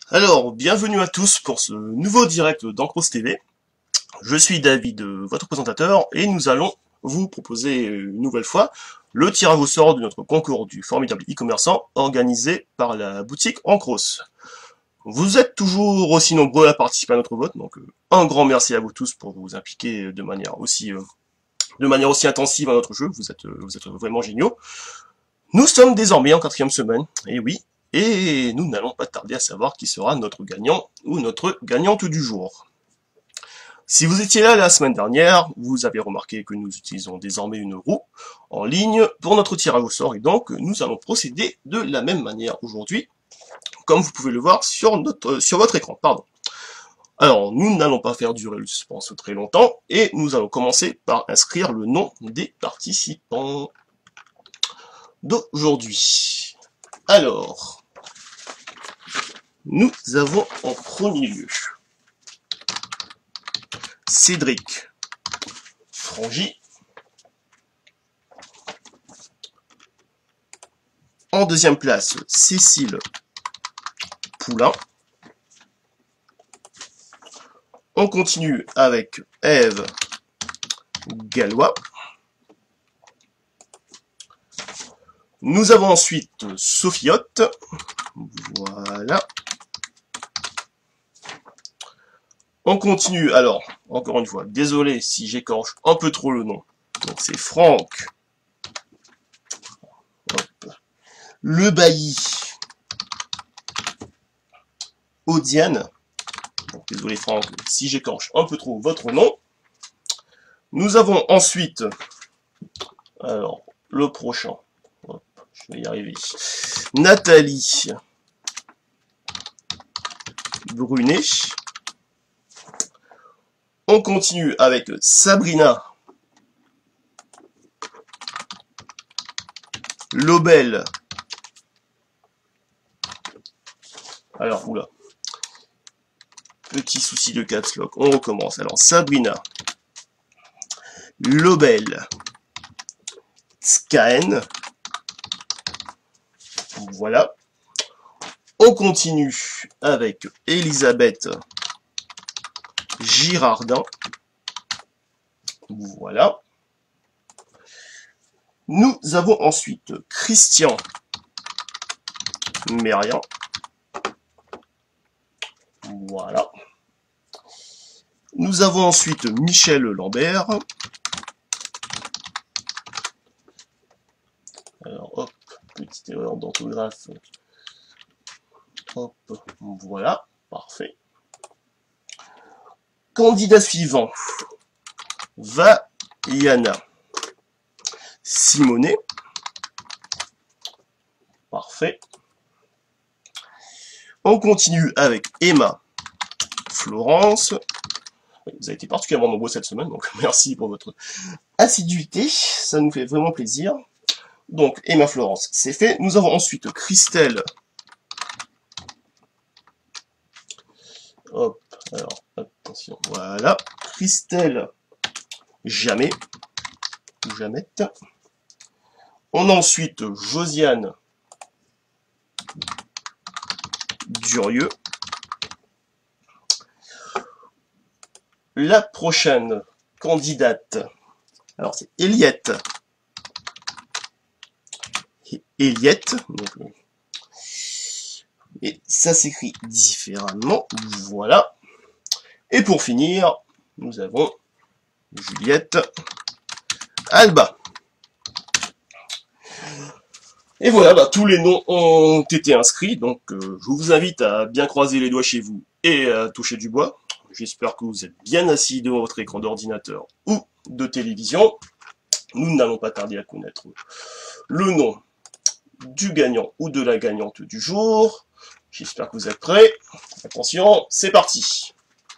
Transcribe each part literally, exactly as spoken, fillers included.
Alors, bienvenue à tous pour ce nouveau direct d'Ancros T V. Je suis David, votre présentateur, et nous allons vous proposer une nouvelle fois le tirage au sort de notre concours du formidable e-commerçant organisé par la boutique Ancros. Vous êtes toujours aussi nombreux à participer à notre vote, donc un grand merci à vous tous pour vous impliquer de manière aussi, euh, de manière aussi intensive à notre jeu. Vous êtes, vous êtes vraiment géniaux. Nous sommes désormais en quatrième semaine, et oui, et nous n'allons pas tarder à savoir qui sera notre gagnant ou notre gagnante du jour. Si vous étiez là la semaine dernière, vous avez remarqué que nous utilisons désormais une roue en ligne pour notre tirage au sort, et donc nous allons procéder de la même manière aujourd'hui, comme vous pouvez le voir sur, notre, sur votre écran. Pardon. Alors, nous n'allons pas faire durer le suspense très longtemps, et nous allons commencer par inscrire le nom des participants d'aujourd'hui. Alors, nous avons en premier lieu Cédric Frangy. En deuxième place, Cécile Poulain. On continue avec Ève Gallois. Nous avons ensuite Sophiotte. Voilà. On continue, alors, encore une fois, désolé si j'écorche un peu trop le nom. Donc c'est Franck Hop. Le Bailly Audiane. Donc, désolé Franck si j'écorche un peu trop votre nom. Nous avons ensuite, alors, le prochain. Hop, je vais y arriver. Nathalie Brunet. On continue avec Sabrina Lobel. Alors, oula. Petit souci de caps lock. On recommence. Alors, Sabrina Lobel Skaen. Voilà. On continue avec Elisabeth Girardin. Voilà. Nous avons ensuite Christian Mérian. Voilà. Nous avons ensuite Michel Lambert. Alors, hop, petite erreur d'orthographe. Hop, voilà, parfait. Candidat suivant, Vaiana Simonet. Parfait. On continue avec Emma Florence. Vous avez été particulièrement nombreux cette semaine, donc merci pour votre assiduité. Ça nous fait vraiment plaisir. Donc, Emma Florence, c'est fait. Nous avons ensuite Christelle. Hop, alors, attention, voilà. Christelle Jamais. Jamette. On a ensuite Josiane Durieux. La prochaine candidate, alors c'est Eliette. Eliette, donc, et ça s'écrit différemment, voilà. Et pour finir, nous avons Juliette Alba. Et voilà, bah, tous les noms ont été inscrits, donc euh, je vous invite à bien croiser les doigts chez vous et à toucher du bois. J'espère que vous êtes bien assis devant votre écran d'ordinateur ou de télévision. Nous n'allons pas tarder à connaître le nom du gagnant ou de la gagnante du jour. J'espère que vous êtes prêts. Attention, c'est parti.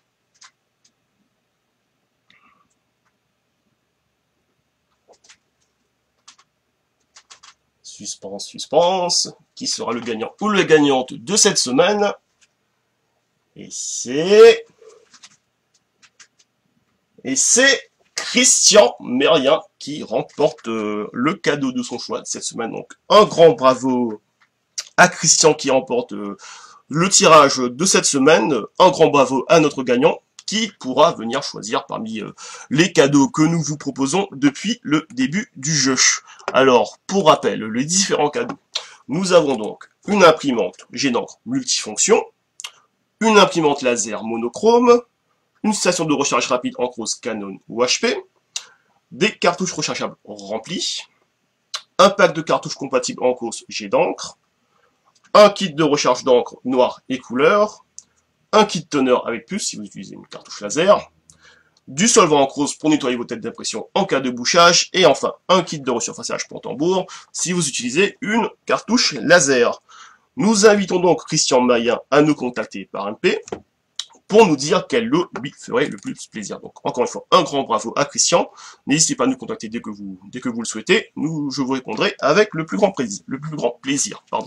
Suspense, suspense. Qui sera le gagnant ou la gagnante de cette semaine? Et c'est... Et c'est Christian Mérien qui remporte euh, le cadeau de son choix cette semaine. Donc un grand bravo à Christian qui remporte euh, le tirage de cette semaine. Un grand bravo à notre gagnant qui pourra venir choisir parmi euh, les cadeaux que nous vous proposons depuis le début du jeu. Alors, pour rappel, les différents cadeaux. Nous avons donc une imprimante jet d'encre multifonction, une imprimante laser monochrome, une station de recharge rapide Encros Canon ou H P, des cartouches rechargeables remplies, un pack de cartouches compatibles Encros jet d'encre, un kit de recharge d'encre noir et couleur, un kit toner avec puce si vous utilisez une cartouche laser, du solvant Encros pour nettoyer vos têtes d'impression en cas de bouchage, et enfin un kit de resurfaçage pour tambour si vous utilisez une cartouche laser. Nous invitons donc Christian Mayen à nous contacter par M P pour nous dire quel lot lui ferait le plus plaisir. Donc encore une fois, un grand bravo à Christian. N'hésitez pas à nous contacter dès que vous dès que vous le souhaitez. Nous, je vous répondrai avec le plus grand plaisir. Le plus grand plaisir, pardon.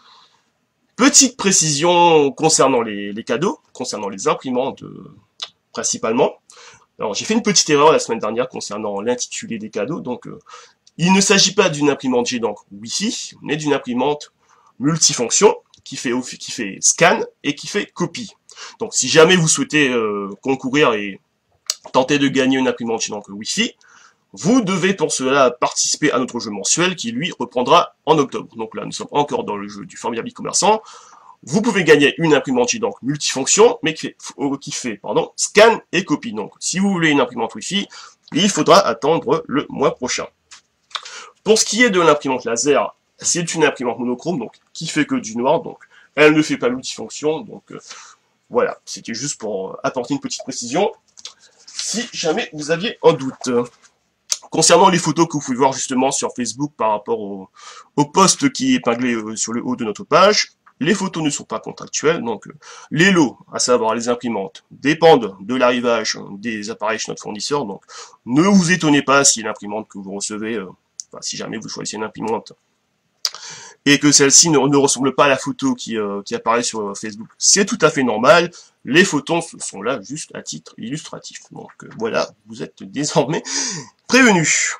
Petite précision concernant les, les cadeaux, concernant les imprimantes euh, principalement. Alors j'ai fait une petite erreur la semaine dernière concernant l'intitulé des cadeaux. Donc euh, il ne s'agit pas d'une imprimante jet d'encre Wi-Fi, mais d'une imprimante multifonction qui fait qui fait scan et qui fait copie. Donc si jamais vous souhaitez euh, concourir et tenter de gagner une imprimante jet d'encre Wi-Fi, vous devez pour cela participer à notre jeu mensuel qui lui reprendra en octobre. Donc là nous sommes encore dans le jeu du formidable e-commerçant. Vous pouvez gagner une imprimante jet d'encre multifonction, mais qui fait, qui fait pardon, scan et copie. Donc si vous voulez une imprimante Wi-Fi, il faudra attendre le mois prochain. Pour ce qui est de l'imprimante laser, c'est une imprimante monochrome, donc qui fait que du noir, donc elle ne fait pas multifonction, donc euh, voilà, c'était juste pour apporter une petite précision, si jamais vous aviez un doute. Concernant les photos que vous pouvez voir justement sur Facebook par rapport au, au post qui est épinglé euh, sur le haut de notre page, les photos ne sont pas contractuelles, donc euh, les lots, à savoir les imprimantes, dépendent de l'arrivage des appareils chez notre fournisseur, donc ne vous étonnez pas si l'imprimante que vous recevez, euh, enfin, si jamais vous choisissez une imprimante, et que celle-ci ne, ne ressemble pas à la photo qui, euh, qui apparaît sur Facebook. C'est tout à fait normal, les photos sont là juste à titre illustratif. Donc euh, voilà, vous êtes désormais prévenus.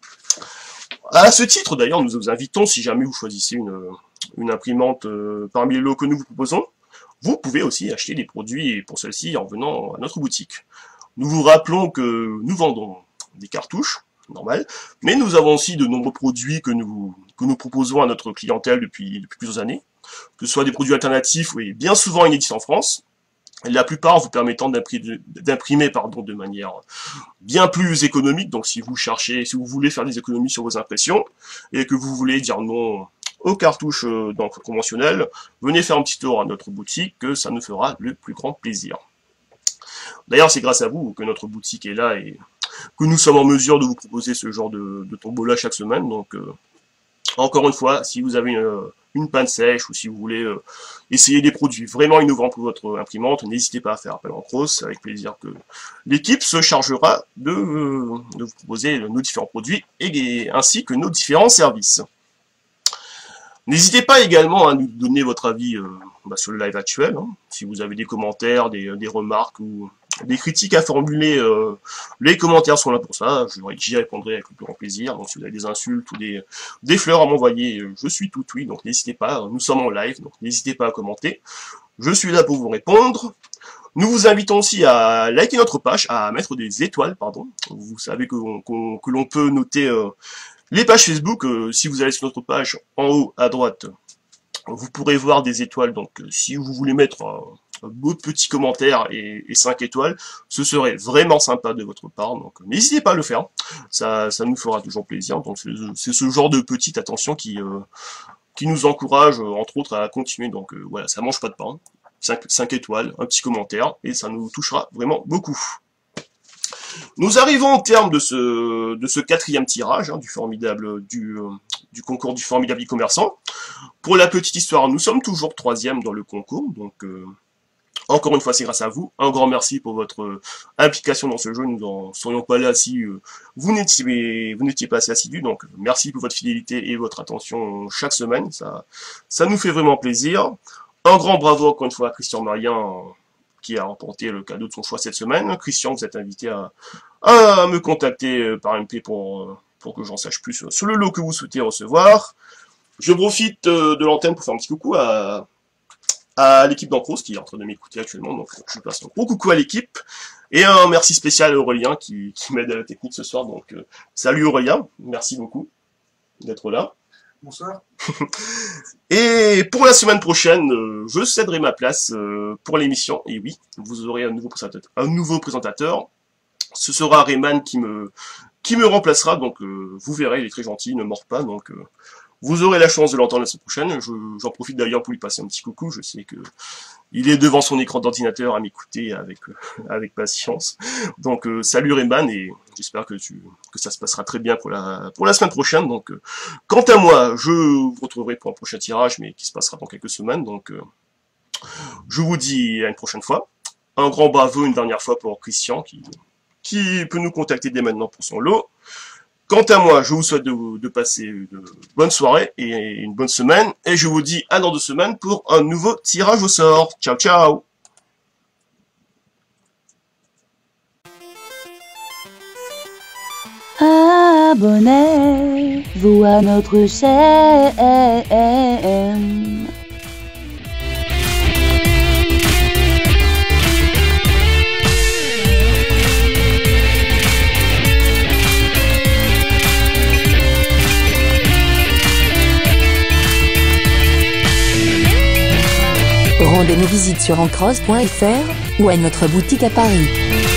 À ce titre d'ailleurs, nous vous invitons, si jamais vous choisissez une, une imprimante euh, parmi les lots que nous vous proposons, vous pouvez aussi acheter des produits pour celle-ci en venant à notre boutique. Nous vous rappelons que nous vendons des cartouches, normal, mais nous avons aussi de nombreux produits que nous, que nous proposons à notre clientèle depuis, depuis plusieurs années, que ce soit des produits alternatifs, oui, bien souvent inédits en France, la plupart vous permettant d'imprimer pardon, de manière bien plus économique, donc si vous cherchez, si vous voulez faire des économies sur vos impressions, et que vous voulez dire non aux cartouches d'encre conventionnelles, venez faire un petit tour à notre boutique, que ça nous fera le plus grand plaisir. D'ailleurs, c'est grâce à vous que notre boutique est là et que nous sommes en mesure de vous proposer ce genre de, de tombola chaque semaine. Donc, euh, encore une fois, si vous avez une, une panne sèche ou si vous voulez euh, essayer des produits vraiment innovants pour votre imprimante, n'hésitez pas à faire appel en cross. Avec plaisir que l'équipe se chargera de, euh, de vous proposer nos différents produits et ainsi que nos différents services. N'hésitez pas également à nous donner votre avis euh, bah, sur le live actuel, hein. Si vous avez des commentaires, des, des remarques ou des critiques à formuler, euh, les commentaires sont là pour ça, j'y répondrai avec le plus grand plaisir. Donc si vous avez des insultes ou des, des fleurs à m'envoyer, je suis tout oui, donc n'hésitez pas, nous sommes en live, donc n'hésitez pas à commenter. Je suis là pour vous répondre. Nous vous invitons aussi à liker notre page, à mettre des étoiles, pardon. Vous savez que, qu'on, que l'on peut noter euh, les pages Facebook, euh, si vous allez sur notre page, en haut à droite, vous pourrez voir des étoiles, donc euh, si vous voulez mettre un, un beau petit commentaire et, et cinq étoiles, ce serait vraiment sympa de votre part, donc n'hésitez pas à le faire, ça, ça nous fera toujours plaisir, donc c'est ce genre de petite attention qui, euh, qui nous encourage, euh, entre autres, à continuer, donc euh, voilà, ça mange pas de pain, cinq étoiles, un petit commentaire, et ça nous touchera vraiment beaucoup. Nous arrivons au terme de ce, de ce quatrième tirage, hein, du formidable, du, euh, du concours du formidable e-commerçant. Pour la petite histoire, nous sommes toujours troisième dans le concours, donc euh, encore une fois c'est grâce à vous. Un grand merci pour votre euh, implication dans ce jeu, nous n'en serions pas là si euh, vous n'étiez vous n'étiez pas assez assidus, donc merci pour votre fidélité et votre attention chaque semaine, ça, ça nous fait vraiment plaisir. Un grand bravo encore une fois à Christian Mayen, qui a remporté le cadeau de son choix cette semaine. Christian, vous êtes invité à, à me contacter par M P pour, pour que j'en sache plus sur le lot que vous souhaitez recevoir. Je profite de l'antenne pour faire un petit coucou à, à l'équipe d'Ancros qui est en train de m'écouter actuellement, donc je passe un gros coucou à l'équipe, et un merci spécial à Aurélien qui, qui m'aide à la technique ce soir, donc euh, salut Aurélien, merci beaucoup d'être là. Bonsoir. Et pour la semaine prochaine, euh, je céderai ma place euh, pour l'émission, et oui, vous aurez un nouveau présentateur, un nouveau présentateur. Ce sera Rayman qui me qui me remplacera, donc euh, vous verrez, il est très gentil, il ne mord pas, donc euh, vous aurez la chance de l'entendre la semaine prochaine. Je, j'en profite d'ailleurs pour lui passer un petit coucou, je sais que il est devant son écran d'ordinateur à m'écouter avec euh, avec patience. Donc euh, salut Rayman, et j'espère que tu que ça se passera très bien pour la pour la semaine prochaine. Donc euh, quant à moi, je vous retrouverai pour un prochain tirage, mais qui se passera dans quelques semaines. Donc euh, je vous dis à une prochaine fois. Un grand bravo une dernière fois pour Christian qui qui peut nous contacter dès maintenant pour son lot. Quant à moi, je vous souhaite de, de passer une bonne soirée et une bonne semaine, et je vous dis à dans deux semaines pour un nouveau tirage au sort. Ciao, ciao! Abonnez-vous à notre chaîne. Rendez-nous visite sur ancros point F R ou à notre boutique à Paris.